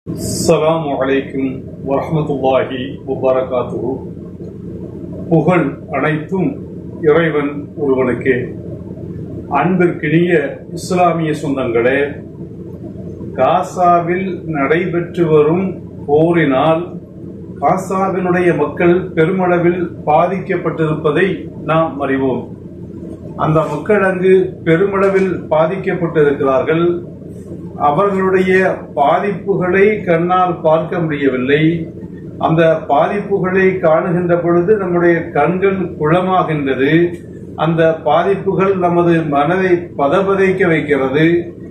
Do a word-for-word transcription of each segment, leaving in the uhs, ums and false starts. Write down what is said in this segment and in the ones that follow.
அஸ்ஸலாமு அலைக்கும் வரஹ்மத்துல்லாஹி வபரகாத்துஹு. புகழ் அனைத்தும் இறைவன் ஒருவனுக்கே. அன்பிற்கினிய இஸ்லாமிய சொந்தங்களே, காசாவில் நடைபெற்று வரும் போரினால் காசாவினுடைய மக்கள் பெருமளவில் பாதிக்கப்பட்டிருப்பதை நாம் அறிவோம். அந்த மக்கள் அங்கு பெருமளவில் பாதிக்கப்பட்டிருக்கிறார்கள். அவர்களுடைய பாதிப்புகளை கண்ணால் பார்க்க முடியவில்லை. அந்த பாதிப்புகளை காணுகின்ற பொழுது நம்முடைய கண்கள் குளமாகின்றது. அந்த பாதிப்புகள் நமது மனதை பதபதைக்க வைக்கிறது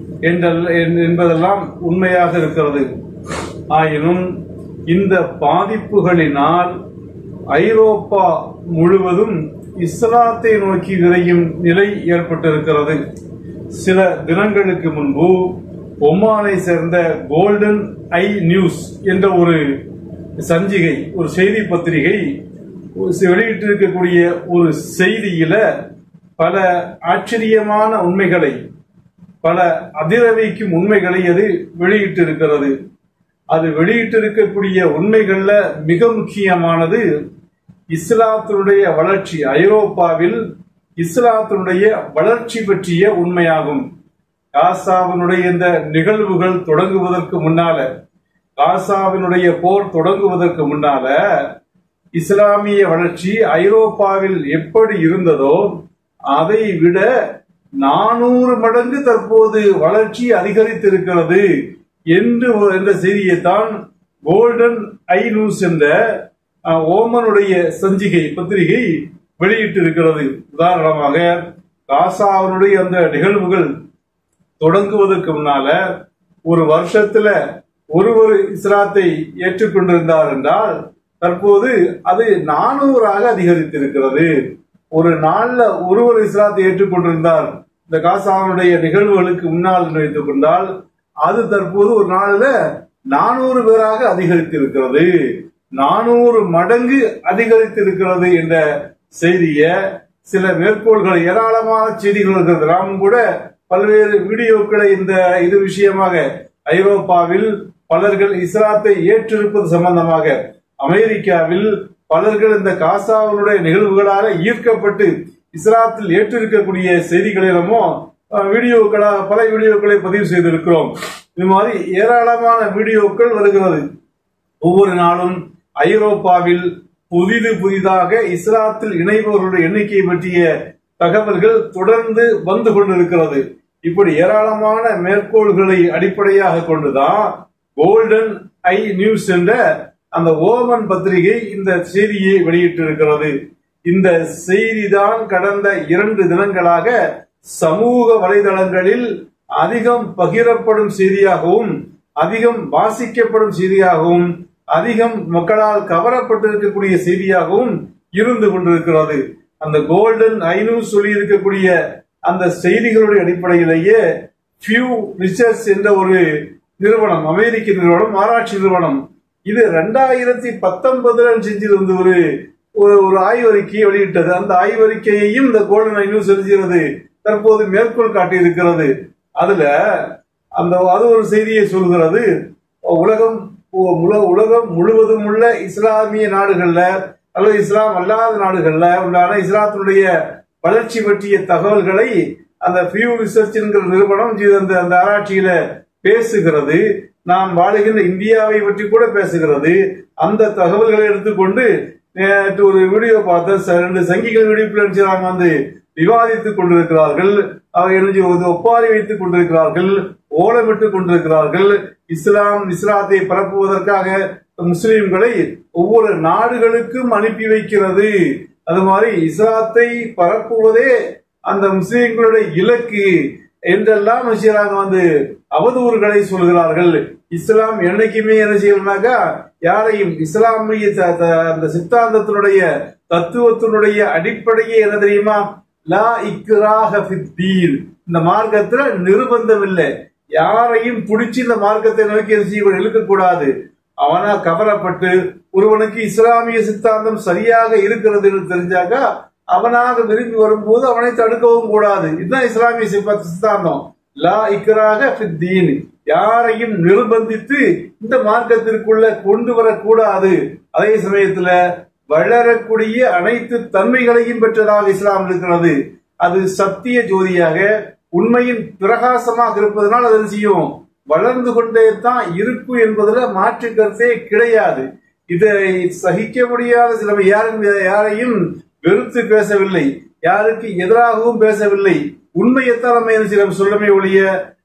என்பதெல்லாம் உண்மையாக இருக்கிறது. ஆயினும் இந்த பாதிப்புகளினால் ஐரோப்பா முழுவதும் இஸ்லாத்தை நோக்கி விரையும் நிலை ஏற்பட்டிருக்கிறது. சில தினங்களுக்கு முன்பு ஒமானை சேர்ந்த கோல்டன் ஐ நியூஸ் என்ற ஒரு சஞ்சிகை, ஒரு செய்தி பத்திரிகை வெளியிட்டிருக்கக்கூடிய ஒரு செய்தியில பல ஆச்சரியமான உண்மைகளை, பல அதிர வைக்கும் உண்மைகளை அது வெளியிட்டிருக்கிறது. அது வெளியிட்டிருக்கக்கூடிய உண்மைகள்ல மிக முக்கியமானது இஸ்லாத்தினுடைய வளர்ச்சி, ஐரோப்பாவில் இஸ்லாத்தினுடைய வளர்ச்சி பற்றிய உண்மையாகும். காசாவினுடைய இந்த நிகழ்வுகள் தொடங்குவதற்கு முன்னால, காசாவினுடைய போர் தொடங்குவதற்கு முன்னால இஸ்லாமிய வளர்ச்சி ஐரோப்பாவில் எப்படி இருந்ததோ அதை விட நானூறு மடங்கு தற்போது வளர்ச்சி அதிகரித்திருக்கிறது என்று என்ற செய்தியைத்தான் கோல்டன் ஐ நியூஸ் என்ற ஓமனுடைய சஞ்சிகை பத்திரிகை வெளியிட்டிருக்கிறது. உதாரணமாக, காசாவினுடைய அந்த நிகழ்வுகள் தொடங்குவதற்கு முன்னால ஒரு வருஷத்துல ஒருவர் இஸ்லாத்தை ஏற்றுக்கொண்டிருந்தார் என்றால் தற்போது அது நானூறாக அதிகரித்திருக்கிறது. ஒரு நாள்ல ஒருவர் இஸ்லாத்தை ஏற்றுக்கொண்டிருந்தார் இந்த காசாவுடைய நிகழ்வுகளுக்கு முன்னால் வைத்துக் கொண்டால் அது தற்போது ஒரு நாள்ல நானூறு பேராக அதிகரித்திருக்கிறது. நானூறு மடங்கு அதிகரித்திருக்கிறது என்ற செய்திய சில மேற்கோள்கள், ஏராளமான செய்திகள் இருக்கிறது. நாம் கூட பல்வேறு வீடியோக்களை இந்த இது விஷயமாக ஐரோப்பாவில் பலர்கள் இஸ்லாத்தை ஏற்றிருப்பது சம்பந்தமாக, அமெரிக்காவில் பலர்கள் இந்த காசாவினுடைய நிகழ்வுகளாக ஈர்க்கப்பட்டு இஸ்லாத்தில் ஏற்றிருக்கக்கூடிய செய்திகளிடமோ வீடியோக்களாக பல வீடியோக்களை பதிவு செய்திருக்கிறோம். இது மாதிரி ஏராளமான வீடியோக்கள் வருகிறது. ஒவ்வொரு நாளும் ஐரோப்பாவில் புதிது புதிதாக இஸ்லாத்தில் இணைபவர்களுடைய எண்ணிக்கை பற்றிய தகவல்கள் தொடர்ந்து வந்து கொண்டிருக்கிறது. இப்படி ஏராளமான மேற்கோள்களை அடிப்படையாக கொண்டுதான் கோல்டன் ஐ நியூஸ் என்ற அந்த ஓமன் பத்திரிகை இந்த செய்தியை வெளியிட்டிருக்கிறது. இந்த செய்திதான் கடந்த இரண்டு தினங்களாக சமூக வலைதளங்களில் அதிகம் பகிரப்படும் செய்தியாகவும், அதிகம் வாசிக்கப்படும் செய்தியாகவும், அதிகம் மக்களால் கவரப்பட்டிருக்கக்கூடிய செய்தியாகவும் இருந்து கொண்டிருக்கிறது. அந்த கோல்டன் ஐ நியூஸ் சொல்லி இருக்கக்கூடிய அந்த செய்திகளுடைய அடிப்படையிலேயே பியூ ரிசர்ச் என்ற ஒரு நிறுவனம், அமெரிக்க நிறுவனம், ஆராய்ச்சி நிறுவனம், இது இரண்டாயிரத்தி பத்தொன்பதுல செஞ்சிருந்து ஒரு ஒரு ஆய்வறிக்கையை வெளியிட்டது. அந்த ஆய்வறிக்கையையும் இந்த கோல்டன் ஐ நியூஸ் எழுதுகிறது, தற்போது மேற்கோள் காட்டியிருக்கிறது. அதுல அந்த அது ஒரு செய்தியை சொல்கிறது. உலகம் உலகம் முழுவதும் உள்ள இஸ்லாமிய நாடுகள்ல அல்லது இஸ்லாம் அல்லாத நாடுகள்ல உண்டான இஸ்லாத்தினுடைய வளர்ச்சி பற்றிய தகவல்களை அந்த பியூ ரிசர்ச் என்கிற நிறுவனம் அந்த அந்த ஆராய்ச்சியில பேசுகிறது. நாம் வாழுகின்ற இந்தியாவை பற்றி கூட பேசுகிறது. அந்த தகவல்களை எடுத்துக்கொண்டு ஒரு வீடியோ பார்த்த ரெண்டு சங்கிகள் வீடியோ வந்து விவாதித்துக் கொண்டிருக்கிறார்கள். அவர்கள் ஒப்பாரி வைத்துக் கொண்டிருக்கிறார்கள், ஓலமிட்டுக் கொண்டிருக்கிறார்கள். இஸ்லாம் இஸ்லாத்தை பரப்புவதற்காக முஸ்லிம்களை ஒவ்வொரு நாடுகளுக்கும் அனுப்பி வைக்கிறது. அது மாதிரி இஸ்லாத்தை பரப்புவதே அந்த முஸ்லிம்களுடைய இலக்கு என்றெல்லாம் விஷயமாக வந்து அவதூறுகளை சொல்கிறார்கள். இஸ்லாம் என்னைக்குமே என்ன செய்யணும்னாக்கா யாரையும், இஸ்லாமிய அந்த சித்தாந்தத்தினுடைய தத்துவத்தினுடைய அடிப்படையே என்ன தெரியுமா? லா இக்ராஹ ஃபித்தீன், இந்த மார்க்கத்துல நிர்பந்தம் இல்லை. யாரையும் பிடிச்சி இந்த மார்க்கத்தை நோக்கி இழுக்கக்கூடாது. அவனா கவரப்பட்டு ஒருவனுக்கு இஸ்லாமிய சித்தாந்தம் சரியாக இருக்கிறது என்று தெரிஞ்சாக்கா அவனாக விரும்பி வரும்போது அவனை தடுக்கவும் கூடாது. இதுதான் இஸ்லாமிய சித்தாந்தம். லா இக்ராஹ ஃபித்தீன், யாரையும் நிர்பந்தித்து இந்த மார்க்கத்திற்குள்ள கொண்டு வரக்கூடாது. அதே சமயத்துல வளரக்கூடிய அனைத்து தன்மைகளையும் பெற்றதாக இஸ்லாம் இருக்கிறது. அது சத்திய ஜோதியாக உண்மையின் பிரகாசமாக இருப்பதனால் அது செய்யும் வளர்ந்து கொண்டே தான் இருக்கும் என்பதுல மாற்று கருத்தே கிடையாது. இதை சகிக்க முடியாத சில யாரும் யாரையும் வெறுத்து பேசவில்லை, யாருக்கு எதிராகவும் பேசவில்லை. உண்மையைத்தான் நம்ம என்ன செய்யலாம் சொல்லமே ஒழிய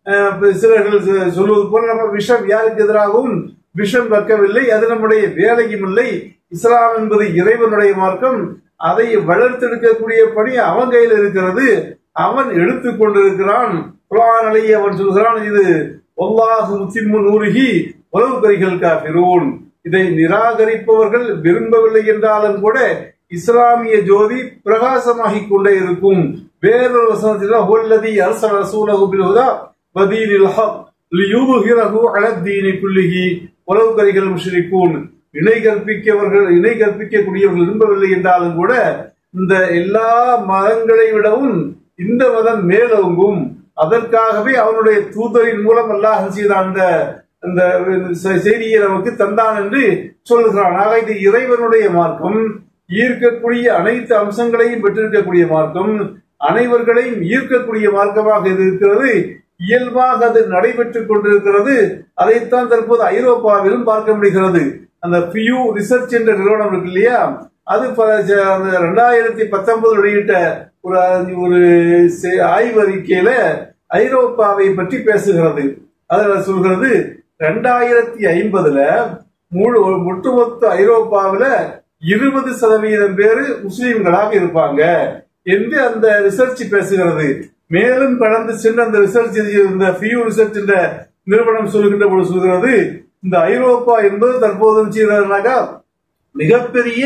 சிலர்கள் சொல்வது போல நம்ம விஷம் யாருக்கு எதிராகவும் விஷம் வைக்கவில்லை. அது நம்முடைய வேலையும் இல்லை. இஸ்லாம் என்பது இறைவனுடைய மார்க்கம். அதை வளர்த்தெடுக்கக்கூடிய பணி அவன் கையில் இருக்கிறது. அவன் எடுத்துக் கொண்டிருக்கிறான். குர்ஆன் அலைஹி அவன் சொல்கிறான், இது வல்லாஹு முத்திம்மு நூரிஹி வலவ் கரிஹல் காஃபிரூன். இதை நிராகரிப்பவர்கள் விரும்பவில்லை என்றாலும் கூட இஸ்லாமிய ஜோதி பிரகாசமாகிக் கொண்டே இருக்கும். வேறொரு வசனத்தில் ஹுவல்லதி அர்ஸல ரசூலஹு பில் ஹுதா வதீனில் ஹக் லியுத்ஹிரஹு அலத் தீனி குல்லிஹி வலவ் கரிஹல் முஷ்ரிகூன். இணை கற்பிக்கவர்கள் இணை கற்பிக்கக்கூடியவர்கள் விரும்பவில்லை என்றாலும் கூட இந்த எல்லா மதங்களை விடவும் இந்த மதம் மேலோங்கும். அதற்காகவே அவனுடைய தூதரின் மூலம் அல்லாஹ் செய்தான் அந்த செய்தியை நமக்கு தந்தான் என்று சொல்லுகிறான். ஆக இது இறைவனுடைய மார்க்கம், ஈர்க்கக்கூடிய அனைத்து அம்சங்களையும் பெற்றிருக்கக்கூடிய மார்க்கம், அனைவர்களையும் ஈர்க்கக்கூடிய மார்க்கமாக இது இருக்கிறது. இயல்பாக அது நடைபெற்றுக் கொண்டிருக்கிறது. அதைத்தான் தற்போது ஐரோப்பாவிலும் பார்க்க முடிகிறது. அந்த பியூ ரிசர்ச் என்ற நிறுவனம் இருக்கு இல்லையா, அது ரெண்டாயிரத்தி பத்தொன்பது வெளியிட்ட ஒரு ஒரு ஆய்வறிக்கையில ஐரோப்பாவை பற்றி பேசுகிறது. அதில் சொல்கிறது ரெண்டாயிரத்தி ஐம்பதுல முழு ஒட்டுமொத்த ஐரோப்பாவில இருபது சதவீதம் பேரு முஸ்லீம்களாக இருப்பாங்க என்று அந்த ரிசர்ச் பேசுகிறது. மேலும் கடந்து சென்ற அந்த ரிசர்ச் இந்த பியூ ரிசர்ச் என்ற நிறுவனம் சொல்லுகின்ற போது சொல்கிறது, இந்த ஐரோப்பா என்பது தற்போது மிகப்பெரிய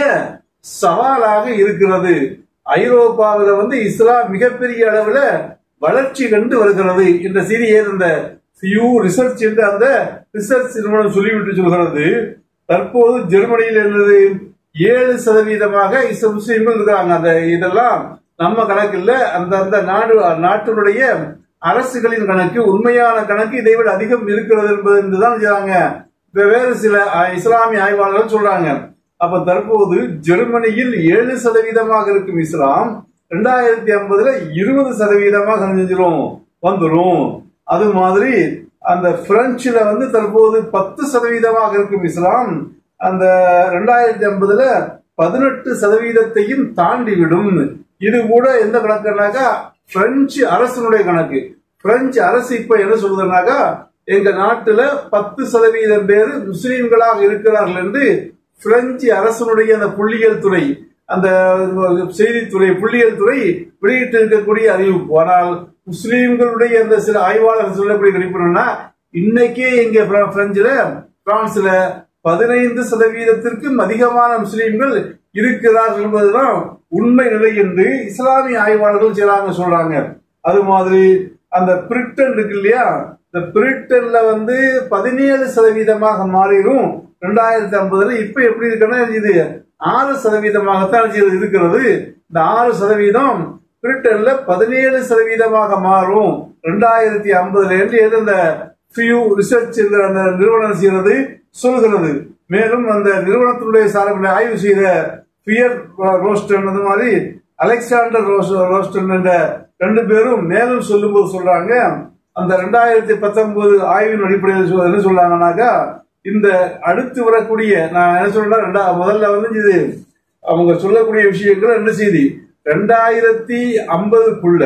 சவாலாக இருக்கிறது. ஐரோப்பாவில் வந்து இஸ்லாம் மிகப்பெரிய அளவுல வளர்ச்சி கண்டு வருகிறது என்ற செய்தியை இந்த பியூ ரிசர்ச் என்ற அந்த ரிசர்ச் நிறுவனம் சொல்லிவிட்டு சொல்கிறது. தற்போது ஜெர்மனியில் இருந்தது ஏழு சதவீதமாக முஸ்லீம்கள் இருக்கிறாங்க. அந்த இதெல்லாம் நம்ம கணக்கு இல்ல, அந்த அந்த நாடு நாட்டினுடைய அரசுகளின் கணக்கு. உண்மையான கணக்கு இதை விட அதிகம் இருக்கிறது என்பதுதான் செய்றாங்க வேறு சில இஸ்லாமிய ஆய்வாளர்கள் சொல்றாங்க. அப்ப தற்போது ஜெர்மனியில் ஏழு சதவீதமாக இருக்கும் இஸ்லாம் ரெண்டாயிரத்தி ஐம்பதுல இருபது சதவீதமாக செஞ்சிரும் வந்துடும். அது மாதிரி அந்த பிரெஞ்சுல வந்து தற்போது பத்து சதவீதமாக இருக்கும் இஸ்லாம் அந்த ரெண்டாயிரத்தி ஐம்பதுல பதினெட்டு சதவீதத்தையும் தாண்டி விடும். இது கூட எந்த கணக்குனாக்கா பிரெஞ்சு அரசனுடைய கணக்கு. பிரெஞ்சு அரசு இப்ப என்ன சொல்றதுனாக்கா, எங்க நாட்டுல பத்து சதவீதம் பேர் முஸ்லீம்களாக இருக்கிறார்கள் என்று பிரெஞ்சு அரசனுடைய அந்த புள்ளியியல் துறை, அந்த செய்தித்துறை புள்ளியியல் துறை வெளியிட்டு இருக்கக்கூடிய அறிவிப்பு. ஆனால் முஸ்லீம்களுடைய அந்த சில ஆய்வாளர்கள் சொல்லக்கூடிய கணிப்புனா இன்னைக்கே எங்க பிரெஞ்சுல பிரான்ஸ்ல பதினைந்து சதவீதத்திற்கும் அதிகமான முஸ்லீம்கள் இருக்கிறார்கள் என்பதுதான் உண்மை நிலை என்று இஸ்லாமிய ஆய்வாளர்கள் செய்றாங்க சொல்றாங்க. அது மாதிரி அந்த பிரிட்டன் இருக்கு இல்லையா, இந்த பிரிட்டன்ல வந்து பதினேழு சதவீதமாக மாறிடும் ரெண்டாயிரத்தி ஐம்பதுல. இப்ப எப்படி இருக்குன்னா இது ஆறு சதவீதமாகத்தான் இருக்கிறது. இந்த ஆறு சதவீதம் பிரிட்டன்ல பதினேழு சதவீதமாக மாறும் ரெண்டாயிரத்தி ஐம்பதுல இருந்து இந்த பியூ ரிசர்ச் அந்த நிறுவனம் செய்யறது சொல்கிறது. மேலும் அந்த நிறுவனத்தினுடைய சார்பில் ஆய்வு செய்த பியர் ரோஸ்டன் அந்த மாதிரி அலெக்சாண்டர் ரோஸ்டன் என்ற ரெண்டு பேரும் மேலும் சொல்லும் போது சொல்றாங்க, அந்த ரெண்டாயிரத்தி பத்தொன்பது ஆய்வின் அடிப்படையில் என்ன சொல்றாங்கன்னாக்கா, இந்த அடுத்து வரக்கூடிய நான் என்ன சொல்றேன் ரெண்டா முதல்ல வந்து இது அவங்க சொல்லக்கூடிய விஷயங்கள் ரெண்டு செய்தி. ரெண்டாயிரத்தி ஐம்பதுக்குள்ள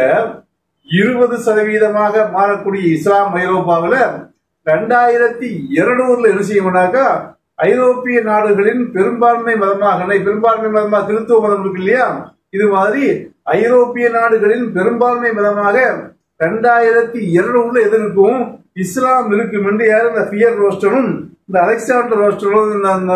இருபது சதவீதமாக மாறக்கூடிய இஸ்லாம் ஐரோப்பாவில் ரெண்டாயிரத்தி இருநூறுல என்ன செய்யணும்னாக்கா, ஐரோப்பிய நாடுகளின் பெரும்பான்மை மதமாக பெரும்பான்மை மதமாக கிறிஸ்துவ மதம் இருக்கு இல்லையா, இது மாதிரி ஐரோப்பிய நாடுகளின் பெரும்பான்மை மதமாக ரெண்டாயிரத்தி இருநூறுல எது இருக்கும், இஸ்லாம் இருக்கும் என்று யாரும் இந்த பியர் ரோஸ்டனும் இந்த அலெக்சாண்டர் ரோஸ்டனும்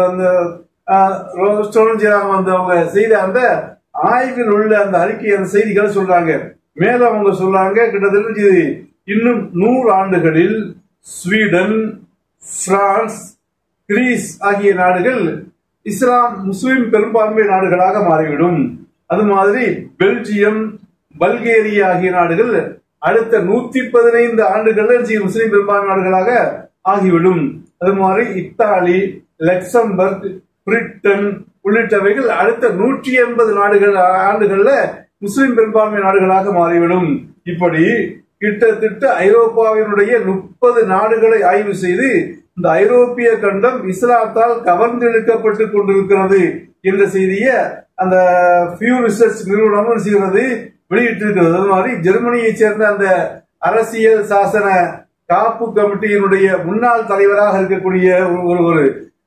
ரோஸ்டனும் அவங்க செய்த அந்த ஆய்வில் உள்ள அந்த அறிக்கை அந்த செய்திகளை சொல்றாங்க. மேலும் அவங்க சொல்றாங்க, கிட்டத்தட்ட இன்னும் நூறு ஆண்டுகளில் ஸ்வீடன், பிரான்ஸ், கிரீஸ் ஆகிய நாடுகள் இஸ்லாம் முஸ்லிம் பெரும்பான்மை நாடுகளாக மாறிவிடும். அது மாதிரி பெல்ஜியம், பல்கேரியா ஆகிய நாடுகள் அடுத்த நூத்தி பதினைந்து ஆண்டுகள்ல முஸ்லிம் பெரும்பான்மை நாடுகளாக ஆகிவிடும். அது மாதிரி இத்தாலி, லக்சம்பர்க், பிரிட்டன் உள்ளிட்டவைகள் அடுத்த நூற்றி எண்பது நாடுகள் ஆண்டுகள்ல முஸ்லிம் பெரும்பான்மை நாடுகளாக மாறிவிடும். இப்படி கிட்டத்தட்ட ஐரோப்பாவினுடைய முப்பது நாடுகளை ஆய்வு செய்து இந்த ஐரோப்பிய கண்டம் இஸ்லாத்தால் கவர்ந்தெழுக்கப்பட்டு கொண்டிருக்கிறது என்ற செய்தியை அந்த பியூ ரிசர்ச் நிறுவனம் செய்கிறது வெளியிட்டிருக்கிறது. அது மாதிரி ஜெர்மனியை சேர்ந்த அந்த அரசியல் சாசன காப்பு கமிட்டியினுடைய முன்னாள் தலைவராக இருக்கக்கூடிய ஒரு ஒரு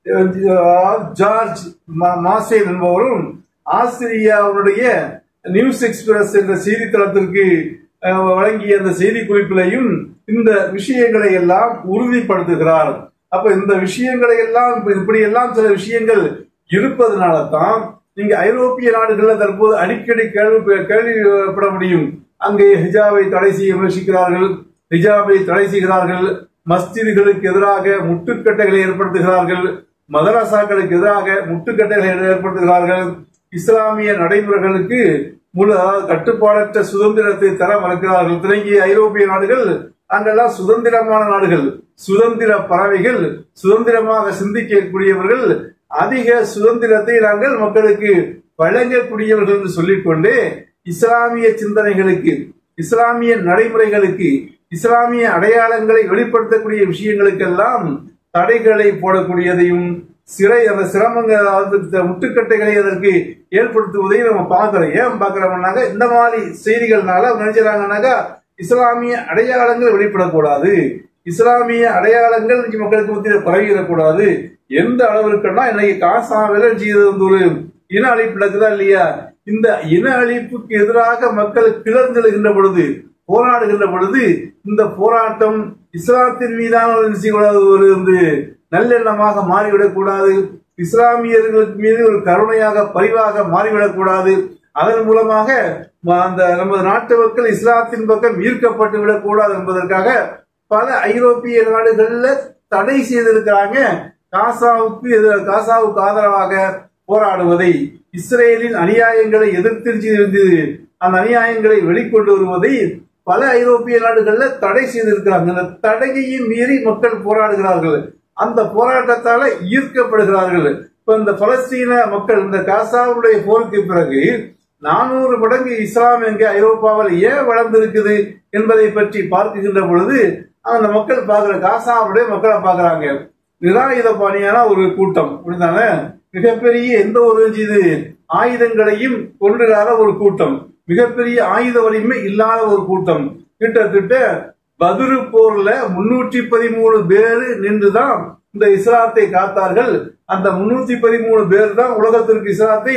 ஜார்ஜ் மாசேல் என்பவரும் ஆஸ்திரியாவுடைய நியூஸ் எக்ஸ்பிரஸ் என்ற செய்தித்தளத்திற்கு வழங்கிய அந்த செய்தி குறிப்பிலையும் இந்த விஷயங்களை எல்லாம் உறுதிப்படுத்துகிறார். அப்ப இந்த விஷயங்களை எல்லாம் இப்படி எல்லாம் சில விஷயங்கள் இருப்பதனால தான் நீங்க ஐரோப்பிய நாடுகள்ல தற்போது அடிக்கடி கேள்வி கேள்விப்பட முடியும். அங்கே ஹிஜாபை தடை செய்ய முயற்சிக்கிறார்கள், ஹிஜாபை தடை செய்கிறார்கள், மஸ்ஜிதுகளுக்கு எதிராக முட்டுக்கட்டைகளை ஏற்படுத்துகிறார்கள், மதரசாக்களுக்கு எதிராக முட்டுக்கட்டைகளை ஏற்படுத்துகிறார்கள், இஸ்லாமிய நடைமுறைகளுக்கு முழு கட்டுப்பாடற்ற சுதந்திரத்தை தர மறுக்கிறார்கள். தொடங்கிய ஐரோப்பிய நாடுகள் அங்கெல்லாம் சுதந்திரமான நாடுகள், சுதந்திர பறவைகள், சுதந்திரமாக சிந்திக்கக்கூடியவர்கள், அதிக சுதந்திரத்தை நாங்கள் மக்களுக்கு வழங்கக்கூடியவர்கள் என்று சொல்லிக்கொண்டு இஸ்லாமிய சிந்தனைகளுக்கு, இஸ்லாமிய நடைமுறைகளுக்கு, இஸ்லாமிய அடையாளங்களை வெளிப்படுத்தக்கூடிய விஷயங்களுக்கெல்லாம் தடைகளை போடக்கூடியதையும் சிறை அந்த சிரமங்கள் முட்டுக்கட்டைகளை அதற்கு ஏற்படுத்துவதையும் நம்ம பார்க்கிறோம். ஏன் பார்க்கிறோம்னாக்க இந்த மாதிரி செய்திகள்னால நினைச்சாங்கன்னாக்கா இஸ்லாமிய அடையாளங்கள் வெளிப்படக்கூடாது, இஸ்லாமிய அடையாளங்கள் மக்களுக்கு மத்தியில் பரவிடக்கூடாது. எந்த அளவிற்குன்னா இன்னைக்கு காசாவில செய்தது ஒரு இன அழிப்பு நடக்குதா இல்லையா? இந்த இன அழிப்புக்கு எதிராக மக்கள் கிளர்ந்தெழுகின்ற பொழுது, போராடுகின்ற பொழுது இந்த போராட்டம் இஸ்லாத்தின் மீதான ஒரு வந்து நல்லெண்ணமாக மாறிவிடக் கூடாது, இஸ்லாமியர்களுக்கு மீது ஒரு கருணையாக பரிவாக மாறிவிடக் கூடாது. அதன் மூலமாக அந்த நமது நாட்டு மக்கள் இஸ்லாத்தின் பக்கம் ஈர்க்கப்பட்டு விடக் கூடாது என்பதற்காக பல ஐரோப்பிய நாடுகள்ல தடை செய்திருக்கிறாங்க. காசாவுக்கு காசாவுக்கு ஆதரவாக போராடுவதை, இஸ்ரேலின் அநியாயங்களை எதிர்த்து அந்த அநியாயங்களை வெளிக்கொண்டு வருவதை பல ஐரோப்பிய நாடுகள்ல தடை செய்திருக்கிறாங்க. அந்த தடையையும் மீறி மக்கள் போராடுகிறார்கள், அந்த போராட்டத்தால ஈர்க்கப்படுகிறார்கள். இப்ப இந்த பலஸ்தீன மக்கள் இந்த காசாவுடைய போருக்கு பிறகு நானூறு மடங்கு இஸ்லாம் எங்க ஐரோப்பாவில் ஏன் வளர்ந்திருக்குது என்பதை பற்றி பார்க்கின்ற பொழுது அந்த மக்கள் பார்க்கிற காசாவுடைய மக்களை பார்க்கிறாங்க. நிராயுத பாணியான ஒரு கூட்டம், அப்படித்தானே? மிகப்பெரிய எந்த ஒரு இது ஆயுதங்களையும் கொண்டுடாத ஒரு கூட்டம், மிகப்பெரிய ஆயுத வலிமை இல்லாத ஒரு கூட்டம். கிட்டத்தட்ட பதுரு போர்ல முன்னூற்றி பதிமூணு பேரு நின்றுதான் இந்த இஸ்லாத்தை காத்தார்கள். அந்த முன்னூத்தி பதிமூணு பேர் தான் உலகத்திற்கு இஸ்லாத்தை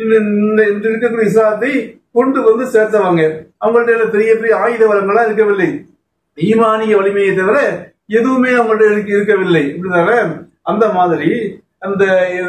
இன்று இருக்கக்கூடிய இஸ்லாத்தை கொண்டு வந்து சேர்த்தவங்க. அவங்கள்ட்ட பெரிய பெரிய ஆயுத வளங்களா இருக்கவில்லை, ஈமானிய வலிமையை தவிர எதுவுமே அவங்கள்ட்ட இருக்கவில்லை. இப்படிதானே? அந்த மாதிரி அந்த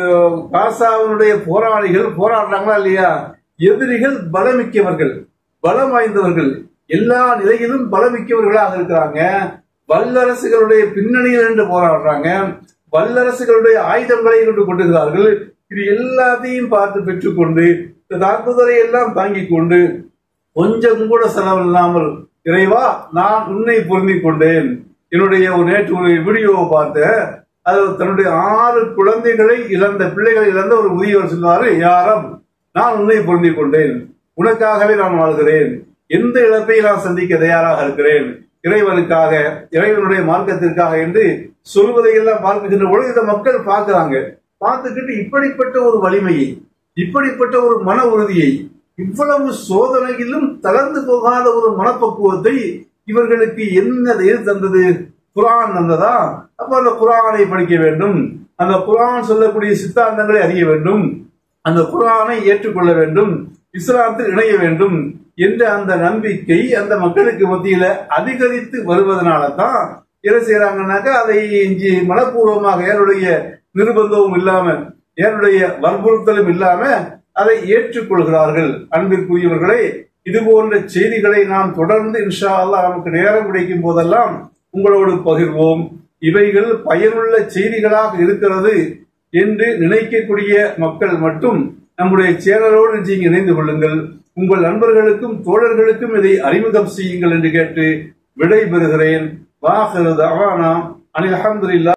காசாவினுடைய போராளிகள் போராடுறாங்களா இல்லையா? எதிரிகள் பலமிக்கவர்கள், பலம் வாய்ந்தவர்கள், எல்லா நிலையிலும் பலமிக்கவர்களாக இருக்கிறாங்க. வல்லரசுகளுடைய பின்னணியில் என்று போராடுறாங்க, வல்லரசுகளுடைய ஆயுதங்களை கொண்டு கொண்டிருக்கிறார்கள். இது எல்லாத்தையும் பார்த்து பெற்றுக்கொண்டு தாக்குதலை எல்லாம் தாங்கிக் கொண்டு கொஞ்சம் கூட செலவில்லாமல் இறைவா நான் உன்னை பொருந்திக் கொண்டேன். என்னுடைய ஒரு நேற்று ஒரு வீடியோவை பார்த்தேன். அது தன்னுடைய ஆறு குழந்தைகளை இழந்த பிள்ளைகளை இழந்த ஒரு முதியவர் சொன்னாரு, யாரும் நான் உன்னை பொருந்திக் கொண்டேன், உனக்காகவே நான் வாழ்கிறேன், எந்த இழப்பை நான் சந்திக்க தயாராக இருக்கிறேன், இறைவனுக்காக, இறைவனுடைய மார்க்கத்திற்காக என்று சொல்வதை எல்லாம் பார்க்கின்ற பொழுது இந்த மக்கள் பார்க்கிறாங்க. பார்த்துக்கிட்டு இப்படிப்பட்ட ஒரு வலிமையை, இப்படிப்பட்ட ஒரு மன உறுதியை, இவ்வளவு சோதனையிலும் தளர்ந்து போகாத ஒரு மனப்பக்குவத்தை இவர்களுக்கு என்ன எது தந்தது? குரான் தந்ததா? அப்ப அந்த குரானை படிக்க வேண்டும், அந்த குரான் சொல்லக்கூடிய சித்தாந்தங்களை அறிய வேண்டும், அந்த குரானை ஏற்றுக்கொள்ள வேண்டும், இஸ்லாத்தில் இணைய வேண்டும் என்ற அந்த நம்பிக்கை அந்த மக்களுக்கு மத்தியில அதிகரித்து வருவதனால தான் என்ன செய்யறாங்கன்னாக்கா அதை மனப்பூர்வமாக யாருடைய நிர்பந்தமும் இல்லாம, யாருடைய வற்புறுத்தலும் இல்லாம அதை ஏற்றுக்கொள்கிறார்கள். அன்பிற்குரியவர்களே, இது போன்ற செய்திகளை நாம் தொடர்ந்து இன்ஷா அல்லாஹ் நமக்கு நேரம் கிடைக்கும் போதெல்லாம் உங்களோடு பகிர்வோம். இவைகள் பயனுள்ள செய்திகளாக இருக்கிறது என்று நினைக்கக்கூடிய மக்கள் மட்டும் நம்முடைய சேனலோடு இணைந்து கொள்ளுங்கள். உங்கள் நண்பர்களுக்கும் தோழர்களுக்கும் இதை அறிமுகம் செய்யுங்கள் என்று கேட்டு விடை பெறுகிறேன். வாஹிரு தஅவானா அனில் ஹம்துலில்லாஹ்.